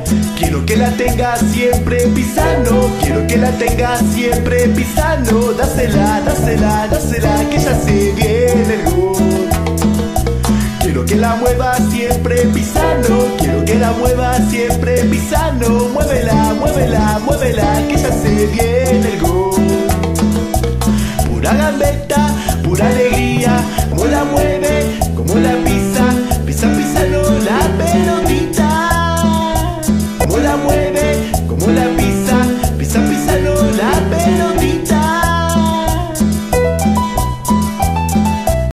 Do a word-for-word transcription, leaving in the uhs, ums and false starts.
Quiero que la tenga siempre pisando, quiero que la tenga siempre pisando. Dásela, dásela, dásela, que ya se viene el gol. Quiero que la mueva siempre pisando, quiero que la mueva siempre pisando. Muévela, muévela, muévela, que ya se viene el gol.